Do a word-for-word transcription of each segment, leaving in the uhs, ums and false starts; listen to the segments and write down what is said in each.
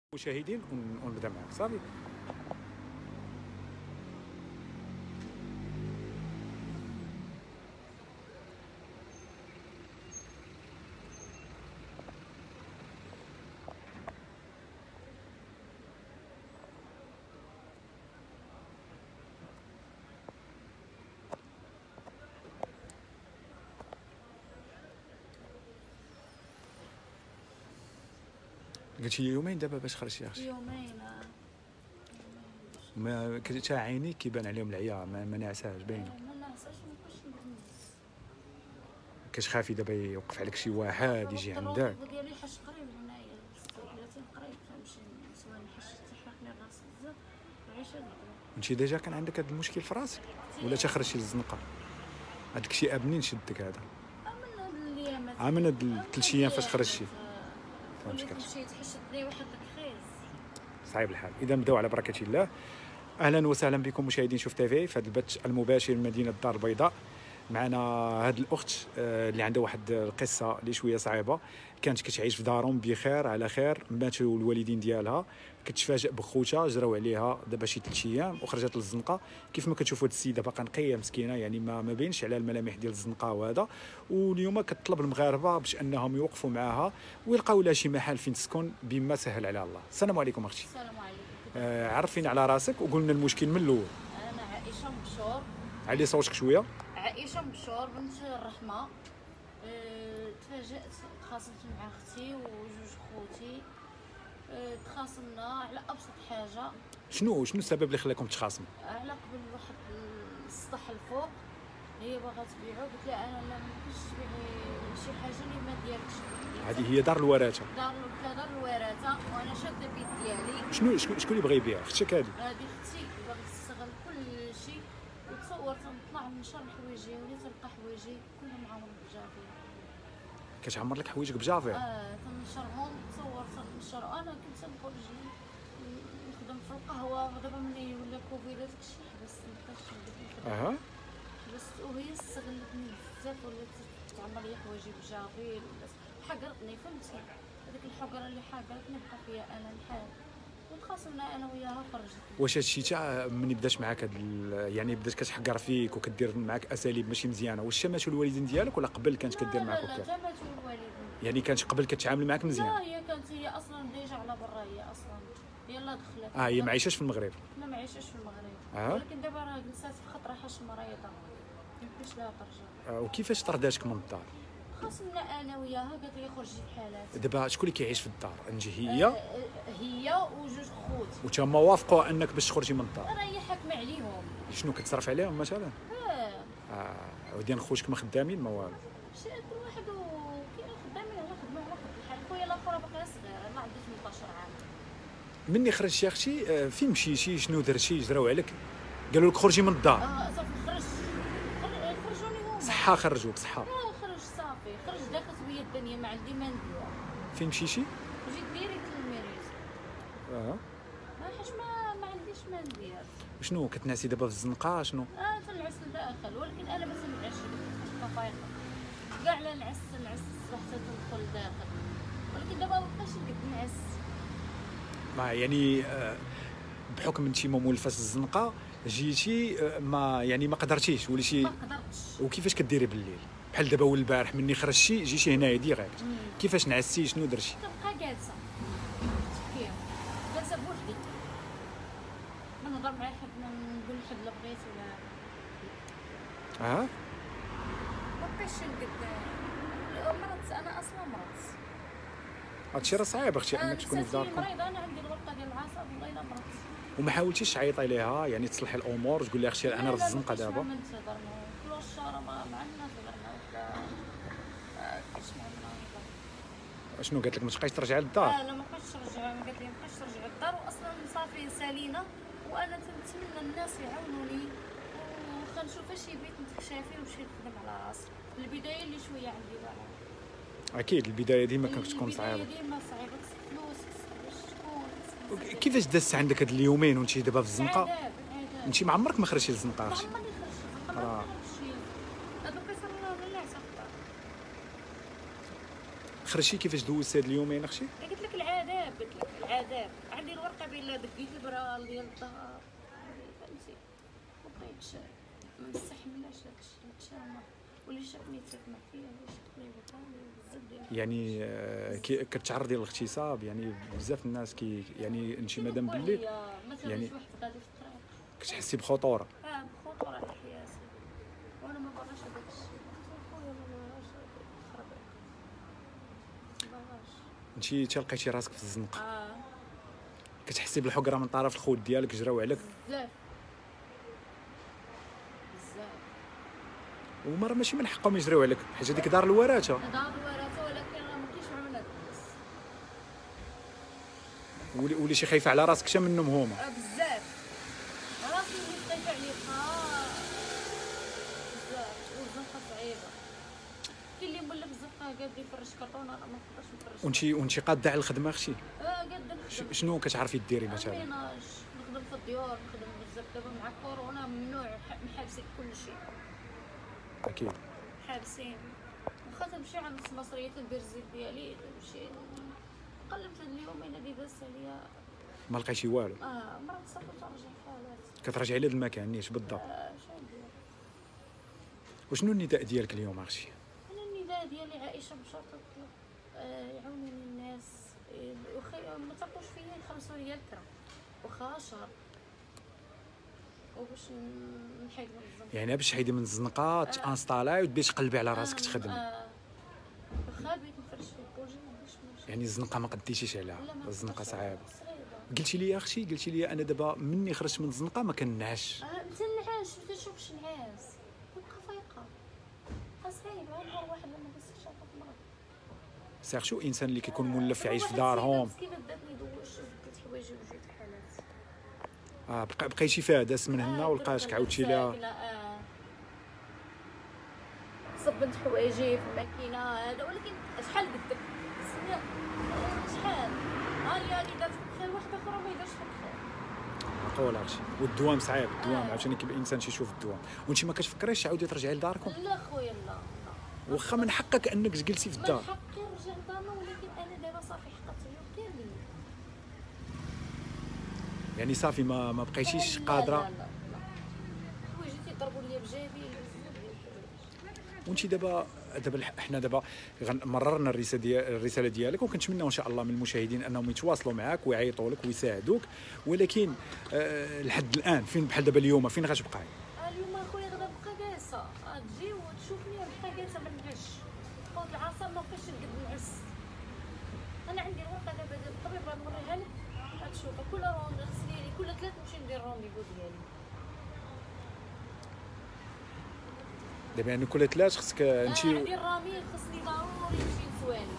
مشاهدين ونبدا معاك صافي. قلتي لي يومين دابا باش خرجتي يا اختي؟ يومين. ما كنت عينيك كيبان عليهم العيا، ما, ما نعساش باينه. ما نعساش، ما نبقاش نجلس. كتخافي دابا يوقف عليك شي واحد يجي عندك؟ الطرق ديالي حاش قريب هنايا ثلاثين قريب كنمشي نسوى نحش تحرقني الراس بزاف العيشه ديالي. انت ديجا كان عندك هذا المشكل في راسك ولا تخرجتي للزنقه؟ هاد الاكتئاب منين شدك هذا؟ من هاد الايامات اه من هاد الثلاث ايام فاش خرجتي؟ فهمتك. مشيت حشتني واحد الخيز. صعيب الحال. اذا نبداو على بركه الله. اهلا وسهلا بكم مشاهدين شوف تيفي في هذا البث المباشر من مدينه الدار البيضاء. معنا هذه الاخت اللي عندها واحد القصه اللي شويه صعيبه. كانت كتعيش في دارهم بخير على خير، ماتوا الوالدين ديالها، كتفاجئ بخوتها جراو عليها دابا شي ثلاث ايام وخرجت للزنقه. كيف ما كتشوفوا هذه السيده باقا نقيه مسكينه، يعني ما ما بينش على الملامح ديال الزنقه وهذا. واليوم كتطلب المغاربه باش انهم يوقفوا معها ويلقاو لها شي محل فين تسكن بما سهل عليها الله. السلام عليكم اختي. السلام عليكم. آه عرفينا على راسك وقلنا المشكل من الاول. انا عائشه مبشور. علي صوتك شويه. عائشه مبشور بنت الرحمه. أه تفاجأت، تخاصمت مع اختي وجوج خوتي. أه تخاصمنا على ابسط حاجه. شنو شنو السبب اللي خلاكم تخاصموا؟ على قبل واحد السطح الفوق هي باغا تبيعو، قلت لها انا لا ممكنش تبيعي شي حاجه اللي ما ديالكش. هذه هي دار الوراثه. دار دار الوراثه وانا شاده بيد ديالي. شنو شكون شكون اللي بغى يبيع؟ اختك هذه؟ هذه اختي باغا تستغل كل شيء وتصور تنطلع نشر حوايجي وليت تلقى حوايجي كلهم عامرين بالجافي. كتعمر لك حوايجك بجافير؟ اه تنشرهم، تصور تنشر. انا كنت نخرج نخدم في القهوه، دابا ملي ولا كوفيد داكشي حبست، مابقاش نخدم. اها حبست وهي استغلتني بزاف، ولات تعمر لي حوايجي بجافي ولا حقرتني. فهمتي هذيك الحقره اللي حقرتني بقى فيا انا الحال، وتخاصمنا انا وياها وخرجتني. واش هادشي تاع ملي بدات معاك هاد يعني بدات كتحقر فيك وكدير معاك اساليب ماشي مزيانه، واش ماتوا الوالدين ديالك ولا قبل كانت كدير معاك لا هكا؟ لا ماتوا الوالدين. يعني كانت قبل كتعامل معاك مزيان؟ لا هي كانت هي اصلا ديجا على برا، هي اصلا يلا دخلت. اه هي ما عايشاش في المغرب؟ لا ما عايشاش في المغرب. آه. ولكن دابا راه جلسات في خطره حاش مريضه، ميمكنش لها ترجع. آه. وكيفاش طرداتك من الدار؟ خاصمنا انا وياها، قالت لي خرجي بحالات. دابا شكون اللي كيعيش في الدار؟ نجي هي؟ آه هي وجوج خوت. وتما وافقوا انك باش تخرجي من الدار؟ راه هي حاكمه عليهم. شنو كتصرف عليهم مثلا؟ اه اه وديان خوتك ما خدامين ما والو؟ شي كل واحد وكاين خدامين على خدمه على خدمه بحال خويا الاخر باقي صغير، ما عندوش ثمنطاش عام. مني خرجتي يا اختي آه فين مشيتي؟ شنو درتي؟ جراو عليك قالوا لك خرجي من الدار؟ اه صافي خرجت. خرجوني هما. صحه خرجوك صحه؟ اه خرج صافي، خرج داخلت بيا الدنيا، ما عندي ما ندير. فين مشيتي؟ جيت ديريكت للميريز. اه ما حاش ما ما عنديش ما ندير. شنو كتنعسي دابا في الزنقه شنو؟ اه تنعس لداخل، ولكن انا ما تنعسش كنبقى فايقه كاع. لا نعس نعس الصباح حتى تدخل لداخل، ولكن دابا مابقاش نقد نعس. ما يعني آه بحكم انتي مولفه الزنقه جيتي آه ما يعني ما قدرتيش وليتي؟ ما قدرتش. وكيفاش كديري بالليل؟ بحال دابا والبارح مني خرجتي جيتي هنايا ديريكت، كيفاش نعستي؟ شنو درتي؟ كنبقى جالسه فيها، جالسه بوحدي، ما نهضر مع حد، ما نقول لحد لا بغيت ولا. اه ما بقيتش نقد. مرضت انا اصلا مرضت. هادشي راه صعيب اختي انا انك تكوني في داركم. مريضه، انا عندي الورقه ديال العصب والله الا مرضت. وما حاولتيش تعيطي ليها يعني تصلحي الامور تقول لها اختي انا راه في الزنقه دابا؟ ما نتهضر كل الشهر ما عندناش غيرنا ولا كاش معنا نهضر. شنو قالت لك ما تبقايش ترجعي للدار؟ لا لا ما بقاش ترجع، قالت لي ما بقاش ترجع للدار، واصلا صافي سالينا، وانا تنتمنى الناس يعاونوني واخا نشوف شي بيت نتكشافي ونمشي نخدم على راسي. البدايه اللي شويه عندي بقى. اكيد البدايه ديما كتكون صعيبه. البدايه ديما صعيبه، خصك فلوس باش تكون. كيفاش دازت عندك هاد اليومين وانت دابا في الزنقه؟ عذاب عذاب. انت ما عمرك ما خرجتي للزنقه اختي؟ ما عمرني خرجت، ما راه. خرجتش. هذوك كيصيروا لنا الناس اكثر. خرجتي كيفاش دوزتي هاد اليومين اختي؟ قلت لك العذاب قلت لك العذاب. عندي الورقه بين دقيت البرال ديال الدار فهمتي، مبقيتش ما مستحملاش هادشي هادشي واللي شافني تسمع فيا واش تقريبا بزاف ديال يعني آه، كي- كتعرضي للاغتصاب، يعني بزاف الناس كي يعني انت مادام باللي مثلا يعني شي واحد غادي في الطريق كتحسي بخطوره. اه بخطوره على حياتي وانا ما باغاش هذاك الشيء خويا، ما باغاش نخرب ما باغاش. انت تلقيتي راسك في الزنقه، اه كتحسي بالحقره من طرف الخوت ديالك جراو عليك، بزاف بزاف. وما راه ماشي من حقهم يجريو عليك حيت هذيك دار الوراثه، دار الورثه ولكن راه ما كاينش معامله الناس. ولي ولي شي خايفه على راسك حتى منهم هما. آه بزاف راسي اللي خايفه عليها بزاف. والزنقه صعيبه، كاين اللي مولف الزنقه قاد يفرش كرتون، انا ما نقدرش نفرش. وانت وانت قاده على الخدمه اختي، اه قاد ش- نخدم شنو كتعرفي ديري مثلا؟ ميناج، نخدم في الديور، نخدم بزاف. دابا مع كورونا ممنوع، ح- محابسين كل شيء، اكيد. حابسين. واخا تمشي عند المصريات ندير الزيت ديالي، تمشي قلبت هاد اليومين هادي دازت عليا ما لقيتي والو، اه مرات صافي ترجع حالات. كترجعي لهاد المكان نيت بالضبط. آه شنو ندير؟ وشنو النداء ديالك اليوم اختي؟ انا النداء ديالي عائشه بشرطه آه يعاونوني الناس، آه، وخا ما تركوش فيا يخلصوا لي الكرا واخا شهر، وباش ن- نحيد من الزنقه. يعني باش تحيدي من الزنقه تانستالاي وتبداي تقلبي على راسك تخدمي، آه واخا بغيت نفرش في البوجي ما عنديش مشكل. يعني الزنقه ما قديتيش عليها، لا ما الزنقه نقدرش. صعيبه. صعيبه. قلتي لي اختي، قلتي لي انا دابا مني خرجت من الزنقه ما كنعش. اه مثل النعاس، ما تنشوفش نعاس، نبقى فايقه، بقى صعيب. غير نهار واحد لما قصت شافت مرض. سير شو انسان اللي كيكون مولف يعيش في دارهم، مسكينه بداتني دوش بدات حوايجي وجيت حالات. اه بقى بقيتي فيها داس من هنا ولقاش عاودتي لها. آه. صبنت حوايجي في الماكينه هذا، ولكن شحال قدك سنة شحال هاني هاني دارت بخير، واحد اخرى ما يدارش بخير. معقول هادشي، والدوام صعيب، الدوام آه. عاوتاني كيبقى الانسان تيشوف الدوام. وانت ما كتفكريش تعاودي ترجعي لداركم؟ لا خويا لا لا، واخا من حقك انك تجلسي في من الدار. حقي نرجع لدارنا، ولكن انا دابا صافي حققت اليوم كامل. يعني صافي ما ما بقيتيش لا قادره. لا لا لا. حوايجي تيضربوا لي بجابي بزاف ديال الحوايج. وانت دابا دابا الح- حنا دابا غن- مررنا الرساله ديال الرساله ديالك، وكنتمنى ان شاء الله من المشاهدين انهم يتواصلوا معك ويعيطوا لك ويساعدوك، ولكن آه لحد الان فين بحال دابا اليوم فين غتبقاي؟ اليوم اخويا غدا نبقى جالسه، غتجي وتشوفني ونبقى جالسه ما نعش. قلت العصا ما بقيتش نقد نعس. انا عندي الورقه دابا ديال الطبيب غنوريها لك، غتشوفها كل روند خصني لي كل ثلاث نمشي ندير رونديفو ديالي. دابا يعني كل ثلاث خصك انت. آه عندي الراميل خصني ضروري نمشي نسواني.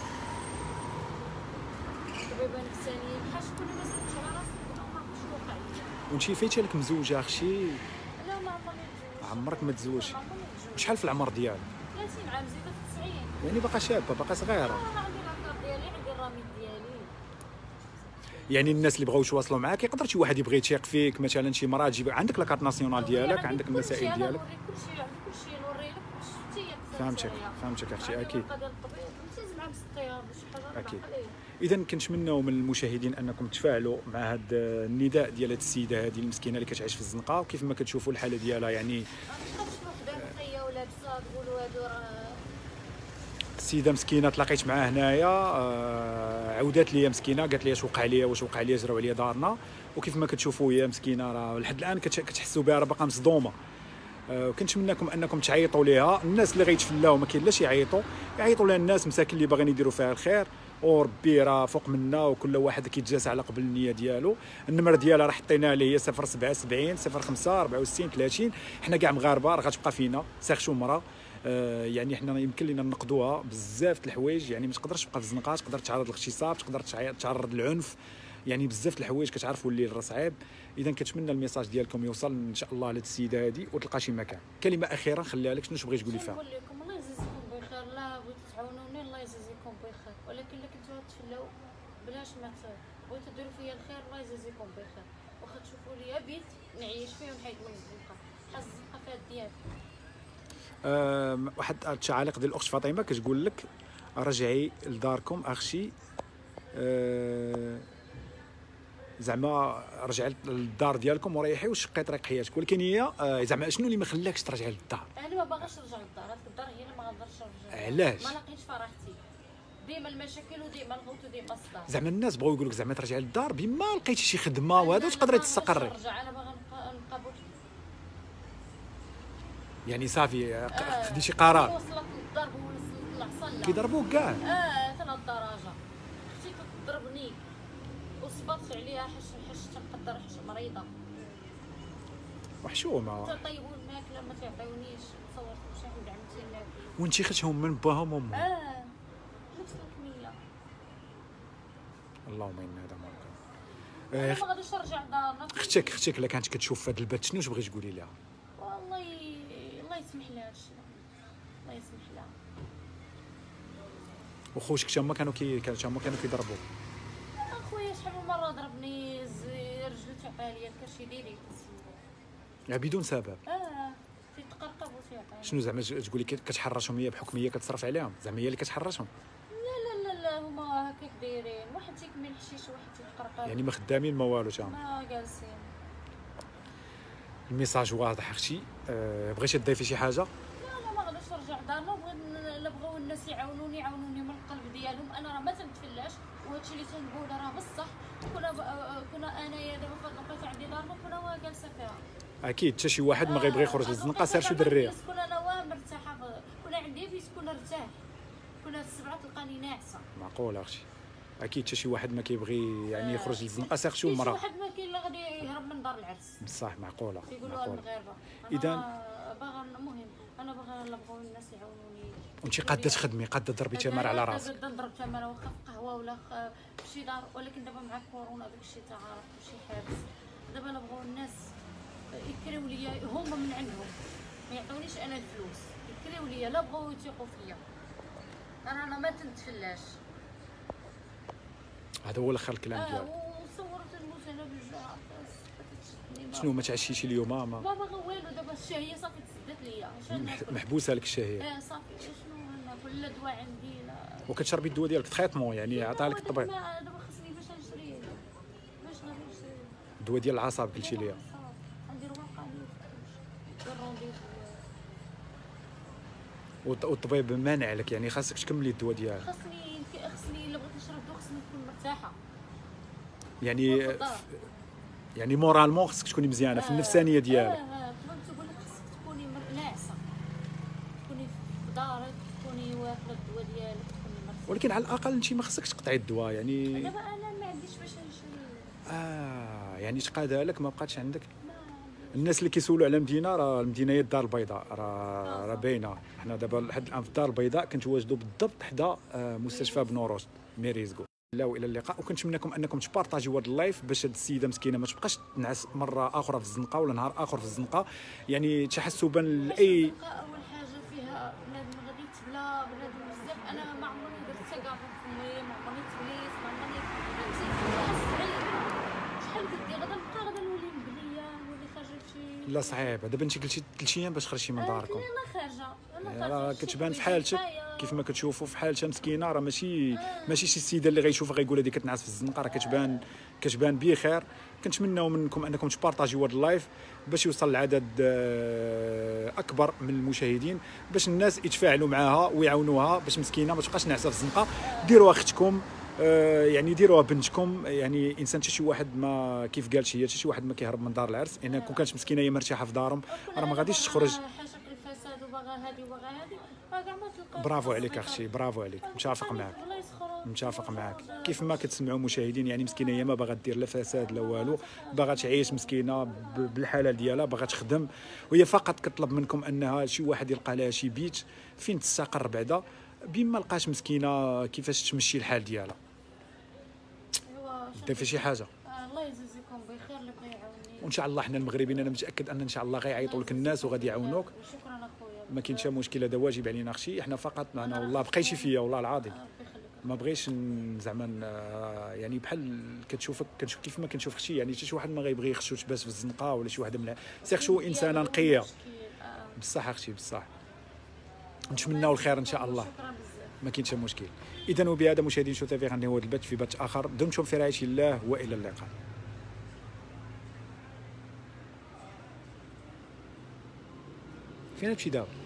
طبيبه نفسانيه بحال شكون ما سمعتش على راسي وما عرفتش شنو وقع لي. وانت فايته لك مزوجه اختي؟ لا ما عمرني نتزوج. عمرك ما تزوجتي؟ ما عمرني نتزوج. شحال في العمر ديالك؟ ثلاثين عام زيدت في تسعين. يعني باقا شابه باقا صغيره. انا عندي لاكار ديالي، عندي الراميل ديالي. يعني الناس اللي بغاو يتواصلوا معاك يقدر شي واحد يبغي يثيق فيك، مثلا شي مراه تجيب عندك لاكارت ناسيونال ديالك، عندك المسائل ديالك. نوريك كلشي، عندي كلشي نوري لك شتي هي. فهمتك فهمتك اختي اكيد. ديال الطبيب مزيان مع مسطيه شي حاجه أكيد. عقليه. اذا كنتمناو من المشاهدين انكم تفاعلوا مع هذا النداء ديال هذه السيده هذه المسكينه اللي كتعيش في الزنقه، وكيف ما كتشوفوا الحاله ديالها يعني ما تبقاش وحده نقيه ولابسه تقولوا هادو راه السيده مسكينه تلاقيت معها هنايا، آه، عودات لي مسكينه قالت لي اش وقع لي واش وقع لي جراو عليا دارنا، وكيف ما كتشوفوا هي مسكينه راه لحد الان كتش- كتحسوا بها راه باقا مصدومه. آه، وكنتمناكم انكم تعيطوا ليها، الناس اللي غيتفلاو ما كاين لاش يعيطوا، يعيطوا لها الناس مساكن اللي باغيين يديروا فيها الخير، وربي راه فوق منا وكل واحد كيتجاس على قبل النيه ديالو. النمره ديالها راه حطيناها ليه هي صفر سبعة سبعين صفر خمسة أربعة وستين ثلاثين. حنا كاع مغاربه راه غتبقى فينا سيرشو مرا. آه يعني حنا يمكن لينا نقدوها بزاف د الحوايج، يعني ما تقدرش تبقى في الزنقه، تقدر تعرض للاغتصاب، تقدر تعرض للعنف، يعني بزاف د الحوايج كتعرفوا اللي راه صعيب. اذا كنتمنى الميساج ديالكم يوصل ان شاء الله لهاد السيده هذه وتلقى شي مكان. كلمه اخيره نخليها لك، شنو بغيتي تقولي فيها؟ نقول لكم الله يجازيكم بخير. لا بغيتو تعاونوني الله يجازيكم بخير، ولكن الا كنتو تفلاو بلاش ما بغيتو ديروا فيا الخير الله يجازيكم بخير. واخا تشوفوا لي بيت نعيش فيه ونحيد من الزنقه، حاز الزنقه فيها الدياب. أه واحد التعاليق ديال الاخت فاطمه كتقول لك رجعي لداركم اختي، أه زعما رجع للدار ديالكم وريحي وشقي طريق حياتك، ولكن هي أه زعما شنو اللي ما خلاكش ترجعي للدار؟ انا ما باغاش نرجع للدار، هاد الدار هي اللي ما غنقدرش نرجع. علاش؟ ما لقيتش فرحتي، ديما المشاكل وديما الغوت وديما الصداع. زعما الناس بغاو يقولوا لك زعما ترجعي للدار بما لقيتي شي خدمه وهذا وتقدري تستقري. نرجع انا باغا نبقى نبقى بوحدي. يعني صافي آه. خديتي قرار. وصلت للضرب ووصلت للعصا. كيضربوك كاع. اه حتى لهاد الدرجه. اختي كتضربني وصبرت عليها حاش حاش تنقدر حاش مريضه. وحشومه. تيطيبوا الماكله ما تيعطيونيش، تصورت شي حد عمتي الماكله. وانتي خدتهم من باهم وامهم. اه نفس الكميه. اللهم انا هذا ما انا ما غاديش نرجع لدارنا. اختك اختك الا كانت كتشوف في هذا البث شنو تبغي تقولي لها؟ والله الله يسمح لها هادشي، الله يسمح لها. وخوتك تما كانوا كي كانوا تما كانوا كيضربوك؟ اخويا شحال من مره ضربني، زي رجلو تعبها ليا الكرشي ديريكت. يعني بدون سبب؟ اه تيتقرقب وتيعطيني. شنو زعما تقولي كتحرشهم هي بحكم هي كتصرف عليهم؟ زعما هي اللي كتحرشهم؟ لا لا لا لا هما هكاك دايرين، واحد تيكمل الحشيش وواحد تيتقرقب. يعني ما خدامين ما والو تما؟ ما جالسين. الميساج واضح اختي. أه بغيتي تضيفي شي حاجه؟ لا لا ما غاديش نرجع لدارنا، وبغيت لا بغاو الناس يعاونوني يعاونوني من القلب ديالهم. انا راه ما تنتفلاش، وهادشي اللي تنقول راه بصح. كنا كنا انايا دابا فهاد الوقيته عندي دارنا كنا جالسه فيها. اكيد حتى شي واحد ما غيبغي يخرج للزنقه سير شو دريه. كون انا واه مرتاحه، كون عندي بيت كون ارتاح، كون هاد السبعه تلقاني ناعسه. معقوله اختي، اكيد حتى شي واحد ما كيبغي يعني يخرج للزنقه سير شو مرة. شي واحد ما كاين اللي غادي يهرب من دار العرس. بصح معقوله كيقولوا المغاربه. اذا باغا المهم انا باغا لا بغاو الناس يعاونوني. وانت قاده تخدمي قاده تضربي تمر على راسك؟ قاده نضرب تمر واخا في قهوه ولا في شي دار، ولكن دابا مع كورونا داك الشيء تعرف شي حابس. دابا لا بغاو الناس يكريو ليا هما من عندهم، ما يعطونيش انا الفلوس، يكريو ليا لا بغاو يثيقوا فيا. انا انا ما تنتفلاش. هذا هو الاخر الكلام اه ديالك. وصورت الموت انا بالجوع. شنو ما تعشيتي شي اليوم؟ ما ما باغا والو، دابا الشهيه صافي تسدات ليا. محبوسه لك الشهيه. اه صافي شنو ناكل؟ لا دواء عندي لا. وكتشربي الدواء ديالك تخيطمون يعني عطاها لك الطبيب؟ دابا خصني باش نشري، باش غادي نشري الدواء ديال الاعصاب قلتي ليا. ندير ورقه لي الرونديفو. والطبيب مانع لك يعني خاصك تكملي الدواء ديالك؟ خصني خصني الا بغيت نشرب الدواء خصني نكون مرتاحه يعني يعني مورالمون خصك تكوني مزيانه في النفسانيه ديالك. اه اه كما تقول لك خصك تكوني ناعسه، تكوني في دارك، تكوني واكله الدواء ديالك، تكوني مرتاحه. ولكن على الاقل انت ما خصكش تقطعي الدواء يعني. دابا انا ما عنديش باش نشري. اه يعني تقادها لك ما بقاتش عندك. الناس اللي كيسولوا على المدينه، راه المدينه هي الدار البيضاء، راه راه باينه. حنا دابا لحد الان في الدار البيضاء كنتواجدوا بالضبط حدا مستشفى بن رشد ميريزكو. لا والى اللقاء، وكنتمنىكم انكم تبارطاجيو هذا اللايف باش هذه السيده مسكينه ما تبقاش تنعس مره اخرى في الزنقه ولا نهار اخر في الزنقه، يعني تحسبا لاي. اول حاجه فيها بنادم غادي يتبلا، بنادم بزاف. انا ما عمرني درت حتى كاع في فمي، ما عمرني تبليت، ما عمرني فهمتي. شحال كدير غادا نبقى غادا نولي مبليه نولي خارجه شي. لا صعيب دابا انت قلتي ثلاث ايام باش خرجتي من داركم. انا خارجه انا راه خارجه. كتبان في حالتك كيف ما كتشوفوا في حالتها مسكينه، راه ماشي ماشي شي سيده اللي غيشوفها غيقول هذه كتنعس في الزنقه، راه كتبان كتبان بخير. كنتمناو منكم انكم تبارطاجيو هذا اللايف باش يوصل لعدد اكبر من المشاهدين، باش الناس يتفاعلوا معها ويعاونوها باش مسكينه ما تبقاش ناعسه في الزنقه. ديروها اختكم، يعني ديروها بنتكم، يعني انسان حتى شي واحد ما كيف قالت هي حتى شي واحد ما كيهرب من دار العرس. يعني كون كانت مسكينه هي مرتاحه في دارهم راه ما غاديش تخرج. برافو عليك اختي، برافو عليك، متفق معك متفق معك. كيف ما كتسمعوا مشاهدين، يعني مسكينه هي ما باغا دير لا فساد لا والو، باغا تعيش مسكينه بالحلال ديالها، باغا تخدم، وهي فقط كتطلب منكم انها شي واحد يلقى لها شي بيت فين تستقر بعدا بما لقاش مسكينه كيفاش تمشي الحال ديالها. دير في شي حاجه. الله يجزيكم بخير اللي بغى يعاونني، وان شاء الله حنا المغربيين انا متاكد ان ان شاء الله غيعيطوا لك الناس وغادي يعاونوك. شكرا اخويا، ما كاينش حتى مشكل، هذا واجب علينا اختي. احنا فقط معنا والله بقيتي فيا والله العظيم ما بغيش زعما يعني بحال كتشوفك كنشوف كيف ما كنشوف اختي، يعني حتى شي واحد ما غيبغي خصو تباس في الزنقه ولا شي واحد من سي خصو انسانه نقيه. بصح اختي بصح نتمناو الخير ان شاء الله. ما كاينش مشكل. اذا وبهذا مشاهدين شو تيفي غنهوا هذا البث في بث اخر، دمتم في رعايه الله والى اللقاء. فين هادشي دابا؟